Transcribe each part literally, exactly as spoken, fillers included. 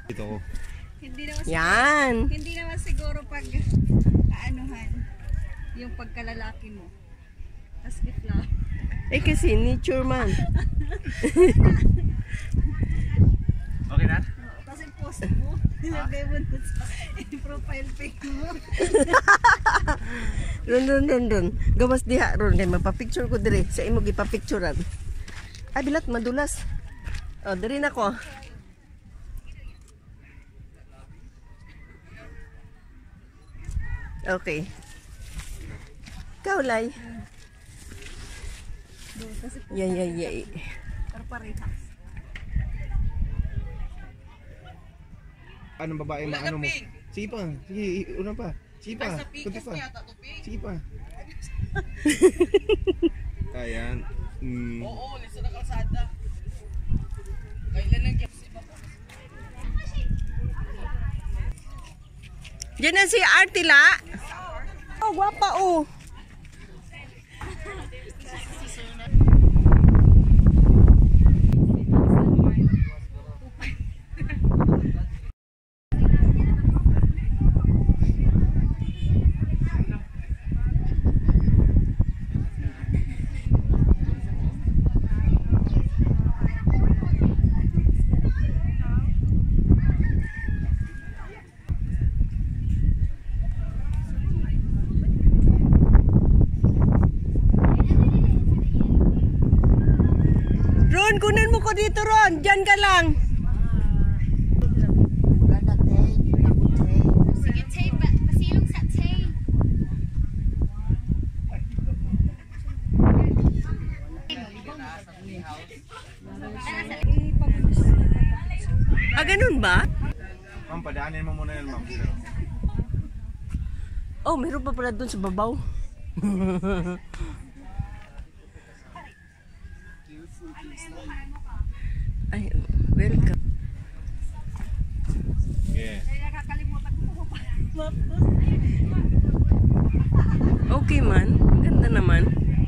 Ito. Hindi naman siguro, Yan. hindi naman siguro pag kaanuhan yung pagkalalaki mo. Asbit lang. Eh kasi nature man. Okay na? Oo, kasi post mo, nilagay mo dun sa profile pic mo. Ron, ron, ron, ron. Gawas diha, ron. Kaya magpa-picture ko dire. Sa imo gipa-picturean. Ay, bilat, madulas. O, oh, dire na ko. Okay. Kaulay. Yay, yay, yay. Parparehas. Anong babae ma ano mo? Sige pa. Sige, una pa. Sige pa. Kunti pa. Sige pa. Ayan. Mm. Oo, lisa na kalsada. Kailan lang kasi pa po. Diyan na si Artila. Oh, guwapa oh. Ron, kunin mo ko dito, Ron. Diyan ka lang. Sige, tay. Pasilong sa tay. Ah, ganun ba? Ma'am, padaanin mo muna yan, ma'am. Oh, meron pa pala dun sa babaw. Ay, welcome. Yeah. Okay man, ganda naman.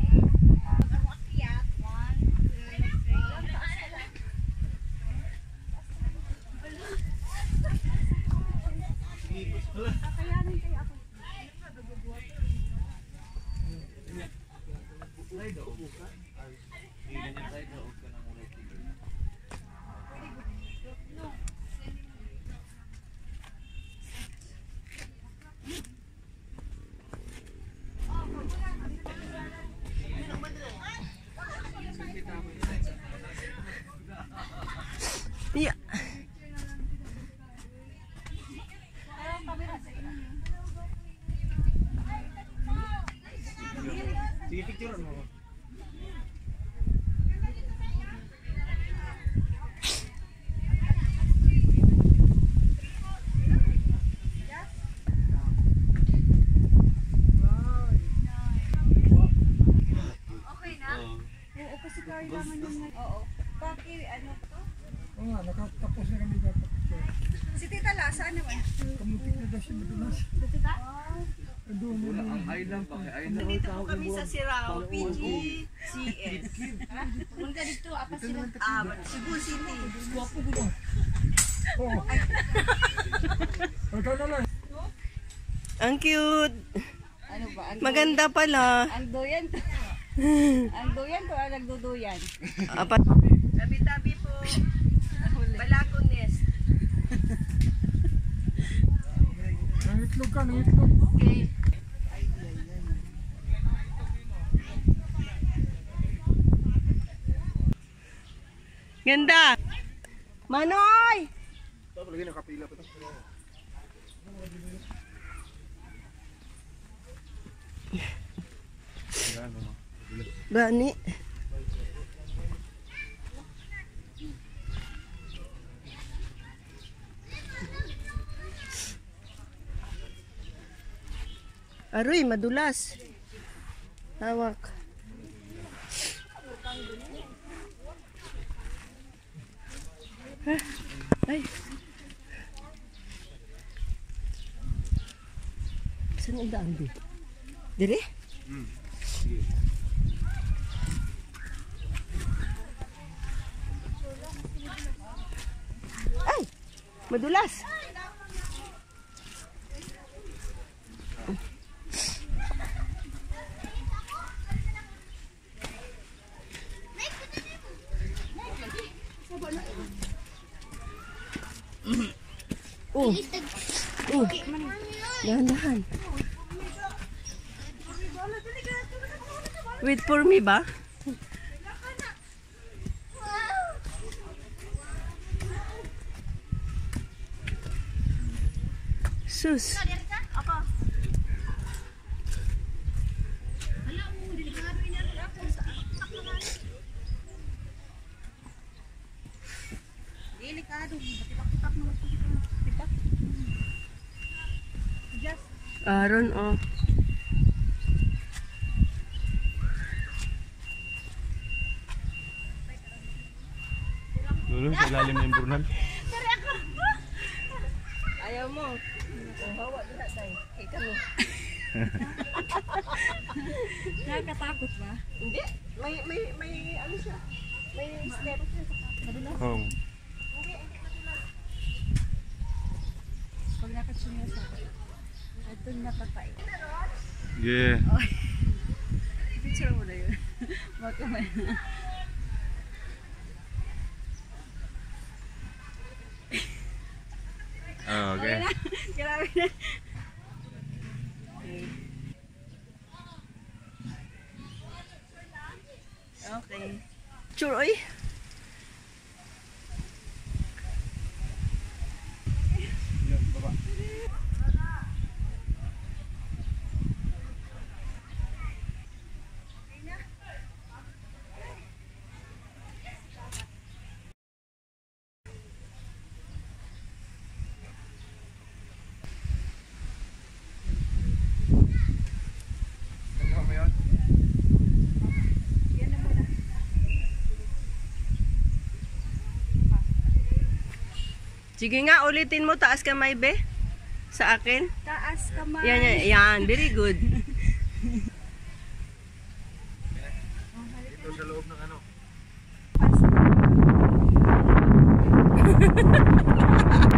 Yeah. Sige, picture mo. Okay na? Oo, kasi kailangan yung nag... Oo. Bakit, ano to? Oo nga, nakatapos na kami dapat. Si Tita La, saan naman? Kamutik na daw siya madulas. Tita? Doon mo Ang island pa kay island. Dito po kami sa Sirao, P G C S. Punta dito, apa sila? Ah, Cebu City. Guwapo ko ba? Oo. Ikaw na lang. Ang cute. Ano ba? Ang Maganda pala. Ang doyan to. Ang doyan to, ang nagduduyan. Apat. Tabi-tabi po. Balakon nest. Nangitlog ka, nangitlog. Okay. Ganda. Manoy! Tapos lagi nakapila pa ito. Bani. Aroy, madulas. Hawak. Ay. Saan ang daan doon? Dire? Hmm. Ay! Madulas. Oh. Oh. Dahan-dahan. Wait for me ba? Sus. Aron, oh. Lulu, sa ilalim ng burnal. Ayaw mo. Hawa din tayo. Kay kami. Nakakatakot ba? Hindi. May, may, may, ano siya? May step. Madulas. Oh. Pag nakatsunga sa akin. Ito natatay. Yeah. Picture mo na yun. Baka may... Oh, okay. Grabe na. Okay. Sure, oy. Sige nga, ulitin mo. Taas kamay, be. Sa akin. Taas kamay. Yan, yan. Yan. Very good. Ito sa loob ng ano. Pas.